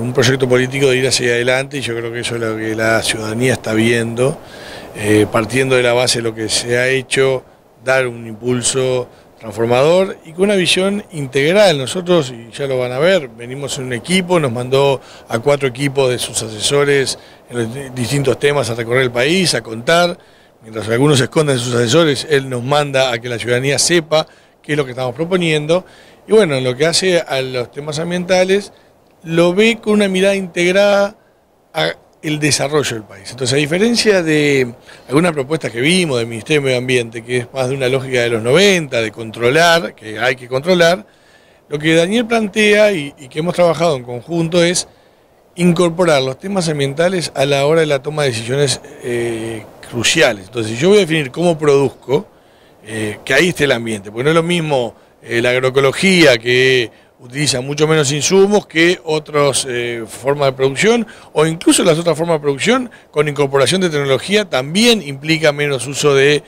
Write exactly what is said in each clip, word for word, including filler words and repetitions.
un proyecto político de ir hacia adelante, y yo creo que eso es lo que la ciudadanía está viendo, eh, partiendo de la base de lo que se ha hecho, dar un impulso transformador y con una visión integral. Nosotros, y ya lo van a ver, venimos en un equipo, nos mandó a cuatro equipos de sus asesores en los distintos temas a recorrer el país, a contar, mientras algunos se esconden de sus asesores, él nos manda a que la ciudadanía sepa qué es lo que estamos proponiendo, y bueno, en lo que hace a los temas ambientales, lo ve con una mirada integrada a el desarrollo del país. Entonces, a diferencia de algunas propuestas que vimos del Ministerio de Medio Ambiente, que es más de una lógica de los noventa, de controlar, que hay que controlar, lo que Daniel plantea y, y que hemos trabajado en conjunto es incorporar los temas ambientales a la hora de la toma de decisiones eh, cruciales. Entonces, yo voy a definir cómo produzco, eh, que ahí esté el ambiente, porque no es lo mismo eh, la agroecología, que utiliza mucho menos insumos que otras eh, formas de producción, o incluso las otras formas de producción con incorporación de tecnología también implica menos uso de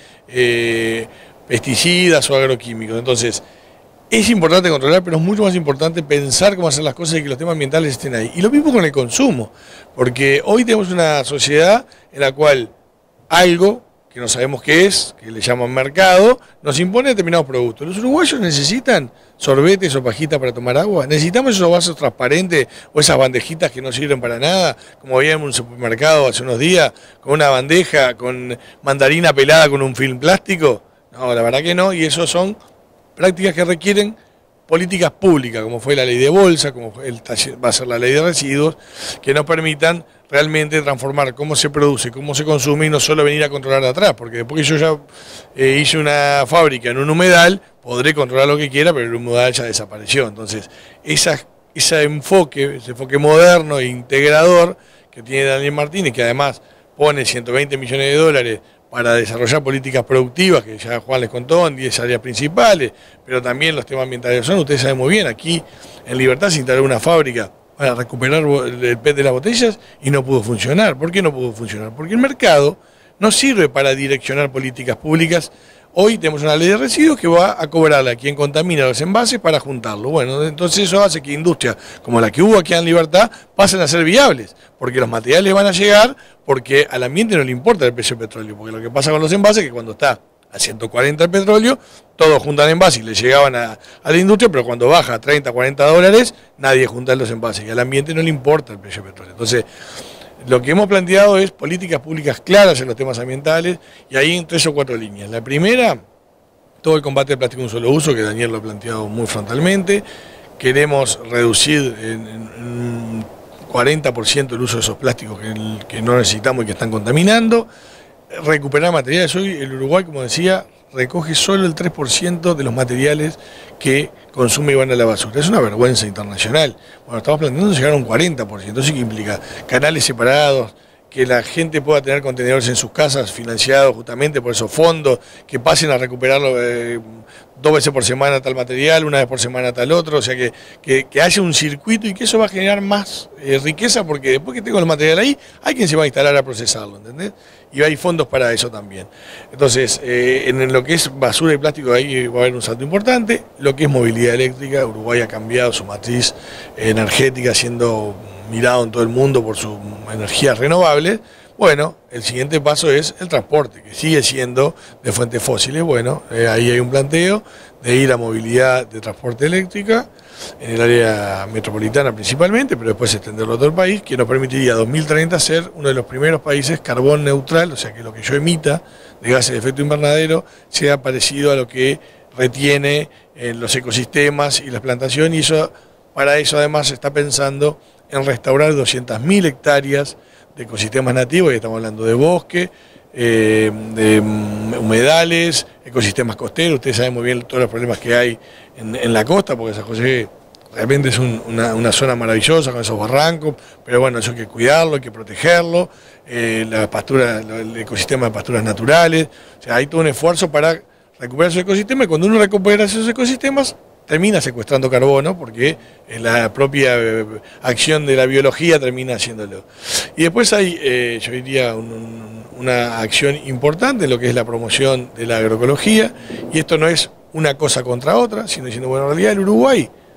eh, pesticidas o agroquímicos. Entonces, es importante controlar, pero es mucho más importante pensar cómo hacer las cosas y que los temas ambientales estén ahí. Y lo mismo con el consumo, porque hoy tenemos una sociedad en la cual algo que no sabemos qué es, que le llaman mercado, nos impone determinados productos. ¿Los uruguayos necesitan sorbetes o pajitas para tomar agua? ¿Necesitamos esos vasos transparentes o esas bandejitas que no sirven para nada? Como había en un supermercado hace unos días, con una bandeja con mandarina pelada con un film plástico. No, la verdad que no, y eso son prácticas que requieren políticas públicas, como fue la ley de bolsa, como fue el, va a ser la ley de residuos, que nos permitan realmente transformar cómo se produce, cómo se consume y no solo venir a controlar de atrás, porque después que yo ya eh, hice una fábrica en un humedal, podré controlar lo que quiera, pero el humedal ya desapareció. Entonces, esa, ese enfoque, ese enfoque moderno e integrador que tiene Daniel Martínez, que además pone ciento veinte millones de dólares para desarrollar políticas productivas, que ya Juan les contó, en diez áreas principales, pero también los temas ambientales son, ustedes saben muy bien, aquí en Libertad se instaló una fábrica para recuperar el P E T de las botellas y no pudo funcionar. ¿Por qué no pudo funcionar? Porque el mercado no sirve para direccionar políticas públicas. Hoy tenemos una ley de residuos que va a cobrarle a quien contamina los envases para juntarlo. Bueno, entonces eso hace que industrias como la que hubo aquí en Libertad pasen a ser viables, porque los materiales van a llegar, porque al ambiente no le importa el precio del petróleo, porque lo que pasa con los envases es que cuando está a ciento cuarenta el petróleo, todos juntan envases y le llegaban a, a la industria, pero cuando baja a treinta, cuarenta dólares, nadie junta los envases, y al ambiente no le importa el precio del petróleo. Entonces, lo que hemos planteado es políticas públicas claras en los temas ambientales, y ahí en tres o cuatro líneas. La primera, todo el combate al plástico de un solo uso, que Daniel lo ha planteado muy frontalmente. Queremos reducir en, en un cuarenta por ciento el uso de esos plásticos que, que no necesitamos y que están contaminando. Recuperar materiales. Hoy el Uruguay, como decía, recoge solo el tres por ciento de los materiales que consume y van a la basura. Es una vergüenza internacional. Bueno, estamos planteando llegar a un cuarenta por ciento, eso que implica canales separados, que la gente pueda tener contenedores en sus casas financiados justamente por esos fondos, que pasen a recuperarlo eh, dos veces por semana tal material, una vez por semana tal otro, o sea que, que, que haya un circuito y que eso va a generar más eh, riqueza, porque después que tengo el material ahí, hay quien se va a instalar a procesarlo, ¿entendés? Y hay fondos para eso también. Entonces, eh, en lo que es basura y plástico ahí va a haber un salto importante. Lo que es movilidad eléctrica, Uruguay ha cambiado su matriz energética, siendo mirado en todo el mundo por sus energías renovables. Bueno, el siguiente paso es el transporte, que sigue siendo de fuentes fósiles. Bueno, eh, ahí hay un planteo de ir a movilidad de transporte eléctrica, en el área metropolitana principalmente, pero después extenderlo a todo el país, que nos permitiría dos mil treinta ser uno de los primeros países carbón neutral, o sea que lo que yo emita de gases de efecto invernadero sea parecido a lo que retiene en los ecosistemas y las plantaciones, y eso, para eso además se está pensando en restaurar doscientas mil hectáreas de ecosistemas nativos, y estamos hablando de bosque, eh, de humedales, ecosistemas costeros. Ustedes saben muy bien todos los problemas que hay en, en la costa, porque San José realmente es un, una, una zona maravillosa con esos barrancos, pero bueno, eso hay que cuidarlo, hay que protegerlo, eh, la pastura, el ecosistema de pasturas naturales, o sea, hay todo un esfuerzo para recuperar esos ecosistemas, y cuando uno recupera esos ecosistemas, termina secuestrando carbono, porque la propia acción de la biología termina haciéndolo. Y después hay, eh, yo diría, un, un, una acción importante en lo que es la promoción de la agroecología, y esto no es una cosa contra otra, sino diciendo, bueno, en realidad el Uruguay,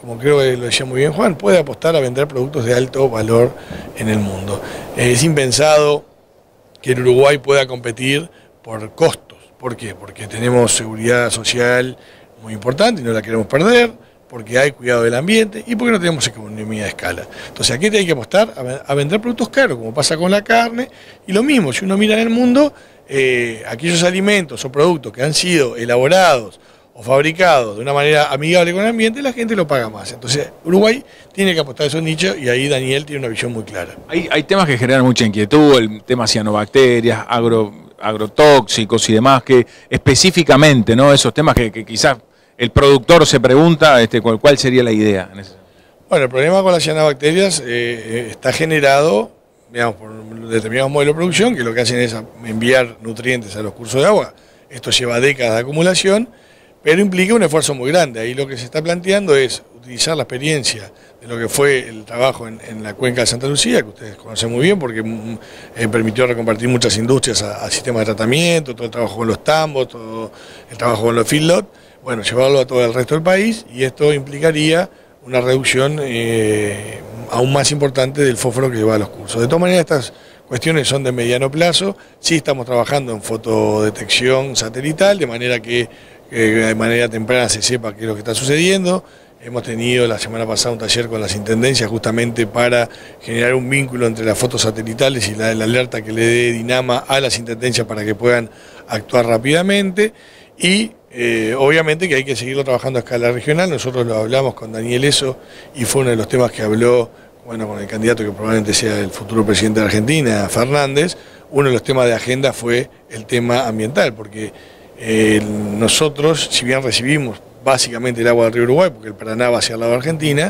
como creo que lo decía muy bien Juan, puede apostar a vender productos de alto valor en el mundo. Eh, es impensado que el Uruguay pueda competir por costos. ¿Por qué? Porque tenemos seguridad social muy importante y no la queremos perder, porque hay cuidado del ambiente y porque no tenemos economía de escala. Entonces aquí hay que apostar a, a vender productos caros, como pasa con la carne, y lo mismo, si uno mira en el mundo, eh, aquellos alimentos o productos que han sido elaborados o fabricados de una manera amigable con el ambiente, la gente lo paga más. Entonces Uruguay tiene que apostar a esos nichos y ahí Daniel tiene una visión muy clara. Hay, hay temas que generan mucha inquietud, el tema cianobacterias, agro, agrotóxicos y demás, que específicamente, ¿no? Esos temas que, que quizás el productor se pregunta este, cuál, cuál sería la idea. En ese... Bueno, el problema con las cianobacterias eh, está generado, digamos, por determinados modelos de producción que lo que hacen es enviar nutrientes a los cursos de agua. Esto lleva décadas de acumulación, pero implica un esfuerzo muy grande. Ahí lo que se está planteando es utilizar la experiencia de lo que fue el trabajo en, en la cuenca de Santa Lucía, que ustedes conocen muy bien porque eh, permitió reconvertir muchas industrias a, a sistemas de tratamiento, todo el trabajo con los tambos, todo el trabajo con los feedlot, bueno, llevarlo a todo el resto del país, y esto implicaría una reducción eh, aún más importante del fósforo que lleva a los cursos. De todas maneras, estas cuestiones son de mediano plazo. Sí estamos trabajando en fotodetección satelital, de manera que eh, de manera temprana se sepa qué es lo que está sucediendo. Hemos tenido la semana pasada un taller con las intendencias justamente para generar un vínculo entre las fotos satelitales y la, la alerta que le dé Dinama a las intendencias para que puedan actuar rápidamente. Y eh, obviamente que hay que seguirlo trabajando a escala regional. Nosotros lo hablamos con Daniel Eso y fue uno de los temas que habló, bueno, con el candidato que probablemente sea el futuro presidente de Argentina, Fernández. Uno de los temas de agenda fue el tema ambiental, porque eh, nosotros, si bien recibimos básicamente el agua del río Uruguay, porque el Paraná va hacia el lado de Argentina,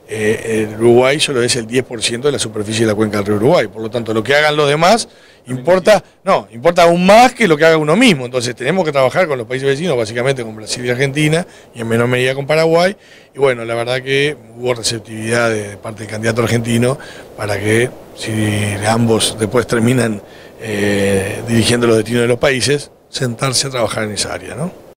eh, el Uruguay solo es el diez por ciento de la superficie de la cuenca del río Uruguay. Por lo tanto, lo que hagan los demás importa, no, importa aún más que lo que haga uno mismo. Entonces tenemos que trabajar con los países vecinos, básicamente con Brasil y Argentina, y en menor medida con Paraguay. Y bueno, la verdad que hubo receptividad de parte del candidato argentino para que, si ambos después terminan eh, dirigiendo los destinos de los países, sentarse a trabajar en esa área, ¿no?